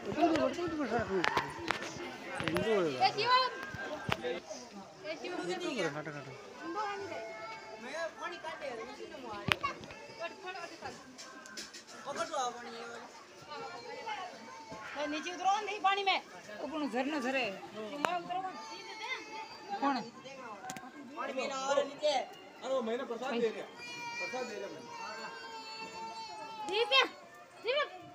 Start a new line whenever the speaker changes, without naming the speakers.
नीचे उतरो नहीं पानी में ऊपर झरना झरे कौन पानी में ना और नीचे अरे मैंने प्रसाद दे दिया मैं दीप